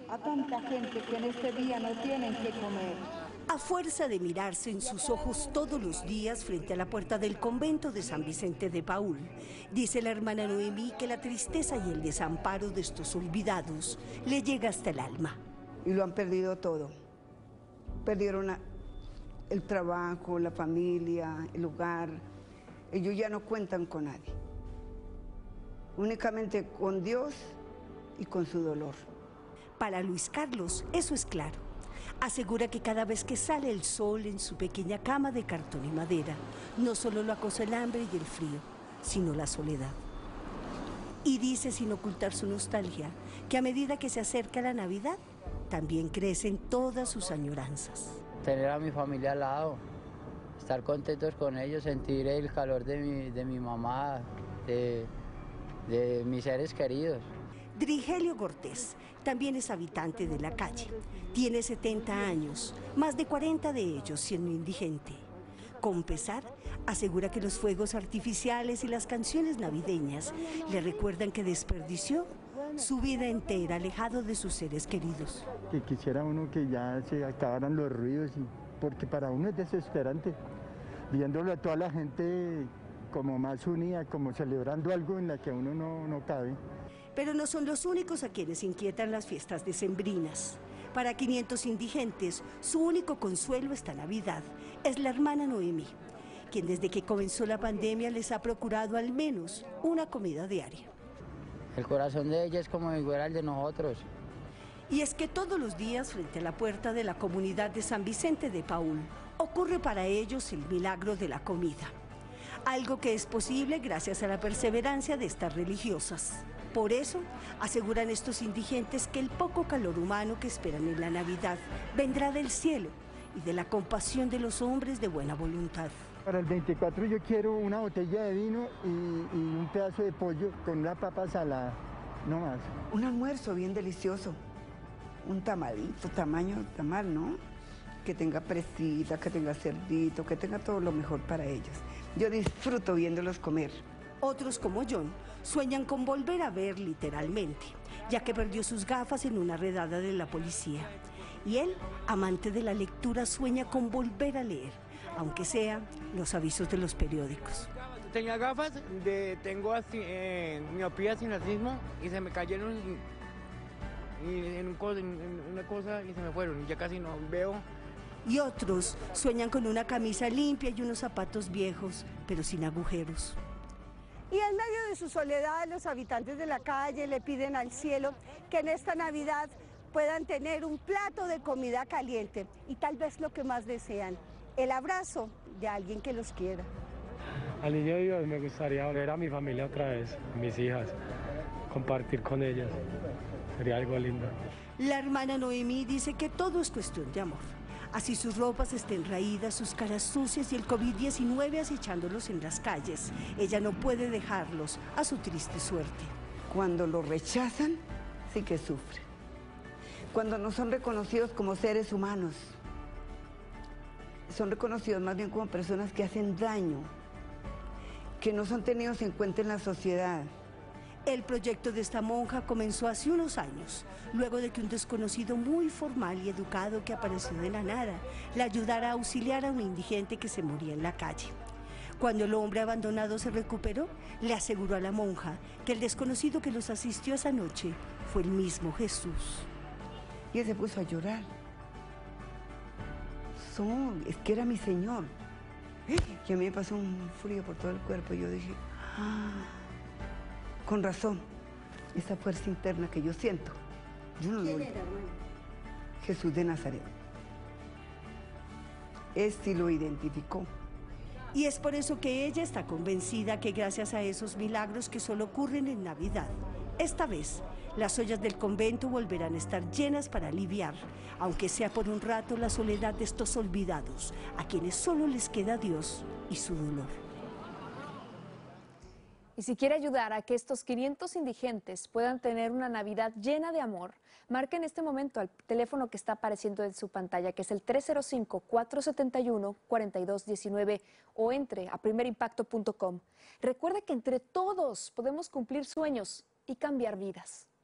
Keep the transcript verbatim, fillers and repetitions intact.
a tanta gente que en este día no tienen que comer. A fuerza de mirarse en sus ojos todos los días frente a la puerta del convento de San Vicente de Paúl, dice la hermana Noemí que la tristeza y el desamparo de estos olvidados le llega hasta el alma. Y lo han perdido todo. Perdieron a, el trabajo, la familia, el hogar. Ellos ya no cuentan con nadie. Únicamente con Dios y con su dolor. Para Luis Carlos, eso es claro. Asegura que cada vez que sale el sol en su pequeña cama de cartón y madera, no solo lo acosa el hambre y el frío, sino la soledad. Y dice, sin ocultar su nostalgia, que a medida que se acerca la Navidad, también crecen todas sus añoranzas. Tener a mi familia al lado, estar contentos con ellos, sentir el calor de mi, de mi mamá, de, de mis seres queridos. Drigelio Cortés también es habitante de la calle. Tiene setenta años, más de cuarenta de ellos siendo indigente. Con pesar, asegura que los fuegos artificiales y las canciones navideñas le recuerdan que desperdició su vida entera alejado de sus seres queridos. Que quisiera uno que ya se acabaran los ruidos, y, porque para uno es desesperante, viéndolo a toda la gente como más unida, como celebrando algo en la que uno no, no cabe. Pero no son los únicos a quienes inquietan las fiestas decembrinas. Para quinientos indigentes, su único consuelo esta Navidad es la hermana Noemí, quien desde que comenzó la pandemia les ha procurado al menos una comida diaria. El corazón de ella es como igual al de nosotros. Y es que todos los días, frente a la puerta de la comunidad de San Vicente de Paúl, ocurre para ellos el milagro de la comida. Algo que es posible gracias a la perseverancia de estas religiosas. Por eso, aseguran estos indigentes que el poco calor humano que esperan en la Navidad vendrá del cielo y de la compasión de los hombres de buena voluntad. Para el veinticuatro yo quiero una botella de vino y, y un pedazo de pollo con una papa salada, no más. Un almuerzo bien delicioso, un tamalito, tamaño tamal, ¿no? Que tenga presita, que tenga cerdito, que tenga todo lo mejor para ellos. Yo disfruto viéndolos comer. Otros, como John, sueñan con volver a ver literalmente, ya que perdió sus gafas en una redada de la policía. Y él, amante de la lectura, sueña con volver a leer, aunque sea los avisos de los periódicos. Tenía gafas, de, tengo así, eh, miopía, astigmatismo, y se me cayeron y en, un, en una cosa y se me fueron, ya casi no veo. Y otros sueñan con una camisa limpia y unos zapatos viejos, pero sin agujeros. Y en medio de su soledad, los habitantes de la calle le piden al cielo que en esta Navidad puedan tener un plato de comida caliente y tal vez lo que más desean, el abrazo de alguien que los quiera. Al niño Dios me gustaría ver a mi familia otra vez, mis hijas, compartir con ellas, sería algo lindo. La hermana Noemí dice que todo es cuestión de amor. Así sus ropas estén raídas, sus caras sucias y el COVID diecinueve acechándolos en las calles. Ella no puede dejarlos a su triste suerte. Cuando los rechazan, sí que sufren. Cuando no son reconocidos como seres humanos, son reconocidos más bien como personas que hacen daño, que no son tenidos en cuenta en la sociedad. El proyecto de esta monja comenzó hace unos años, luego de que un desconocido muy formal y educado que apareció de la nada le ayudara a auxiliar a un indigente que se moría en la calle. Cuando el hombre abandonado se recuperó, le aseguró a la monja que el desconocido que los asistió esa noche fue el mismo Jesús. Y él se puso a llorar. Son, es que era mi Señor. Y a mí me pasó un frío por todo el cuerpo y yo dije, ah, con razón, esa fuerza interna que yo siento, yo no lo oigo. Jesús de Nazaret. Este lo identificó. Y es por eso que ella está convencida que gracias a esos milagros que solo ocurren en Navidad, esta vez las ollas del convento volverán a estar llenas para aliviar, aunque sea por un rato, la soledad de estos olvidados, a quienes solo les queda Dios y su dolor. Y si quiere ayudar a que estos quinientos indigentes puedan tener una Navidad llena de amor, marque en este momento al teléfono que está apareciendo en su pantalla, que es el tres cero cinco, cuatro siete uno, cuatro dos uno nueve, o entre a primer impacto punto com. Recuerde que entre todos podemos cumplir sueños y cambiar vidas.